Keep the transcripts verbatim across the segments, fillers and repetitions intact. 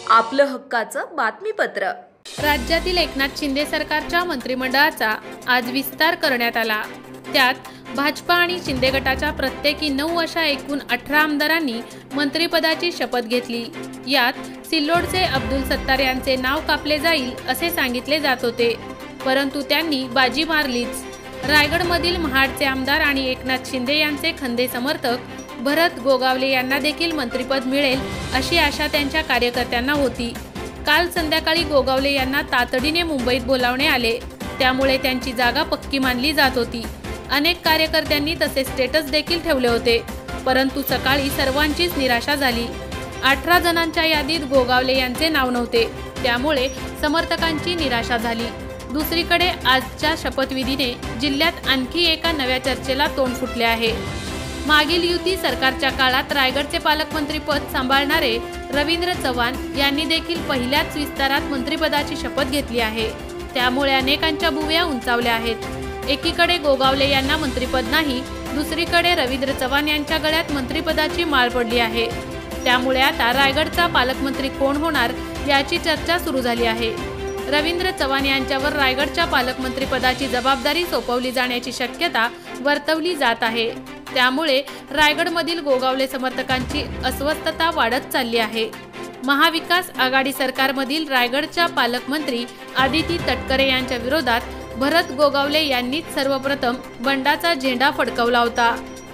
आपलं हक्काचं बातमीपत्र। राज्यातील एकनाथ शिंदे सरकारच्या मंत्रिमंडळाचा आज विस्तार करण्यात आला। त्यात भाजपा आणि शिंदे गटाच्या प्रत्येकी नऊ अशा एकूण अठरा आमदारांनी मंत्रिपदाची शपथ घेतली। यात सिल्लोडचे अब्दुल सत्तार यांचे नाव कापले जाईल असे सांगितले जात होते, परंतु त्यांनी बाजी मारलीच। रायगडमधील महाडचे आमदार आणि एकनाथ शिंदे यांचे खंदे समर्थक भरत गोगावले यांना देखील मंत्रिपद मिळेल अशी आशा त्यांच्या कार्यकर्त्यांना होती। काल संध्याकाळी गोगावले यांना तातडीने मुंबईत बोलावणे आले, त्यामुळे त्यांची जागा पक्की मानली जात होती। अनेक कार्यकर्त्यांनी तसे स्टेटस देखील ठेवले होते, परंतु सकाळी सर्वांचीच निराशा झाली। अठरा जणांच्या यादीत गोगावले यांचे नाव नव्हते, त्यामुळे समर्थकांची निराशा झाली। दुसरीकडे आजच्या शपथविधीने जिल्ह्यात आणखी एका नव्या चर्चेला तोंड फुटले आहे। मागील युती सरकारच्या काळात रायगडचे पालकमंत्री पद सांभाळणारे रवींद्र चव्हाण यांनी देखील पहिल्याच विस्तारात मंत्रिपदाची शपथ घेतली आहे, त्यामुळे अनेकांच्या भुवया उंचावल्या आहेत। एकीकडे गोगावले यांना मंत्रिपद नाही, दुसरीकडे रवींद्र चव्हाण यांच्या गळ्यात मंत्रिपदाची माळ पडली आहे, त्यामुळे आता रायगडचा पालकमंत्री कोण होणार याची चर्चा सुरू झाली आहे। रवींद्र चव्हाण यांच्यावर रायगडच्या पालकमंत्रीपदाची जबाबदारी सोपवली जाण्याची शक्यता वर्तवली जात आहे, त्यामुळे रायगडमधील गोगावले समर्थकांची अस्वस्थता वाढत चालली आहे। महाविकास आघाडी सरकारमधील रायगडच्या पालकमंत्री आदिती तटकरे यांच्या विरोधात भरत गोगावले यांनीच सर्वप्रथम बंडाचा झेंडा फडकवला होता।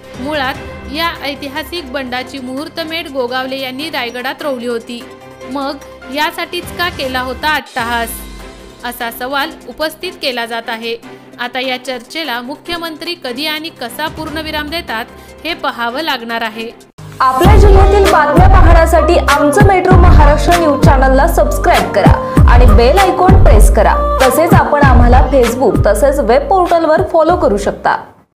मुळात या ऐतिहासिक बंडाची मुहूर्तमेढ गोगावले यांनी रायगडात रोवली होती, मग यासाठीच का केला होता अट्टहास, असा सवाल उपस्थित केला जात आहे। आता या चर्चेला मुख्यमंत्री कधी आणि कसा पूर्णविराम देतात हे पाहावं लागणार आहे। आपल्या जिल्ह्यातील बातम्या पाहण्यासाठी आमचं मेट्रो महाराष्ट्र न्यूज चॅनलला सबस्क्राईब करा आणि बेल आयकॉन प्रेस करा। तसेच आपण आम्हाला फेसबुक तसेच वेब पोर्टलवर फॉलो करू शकता।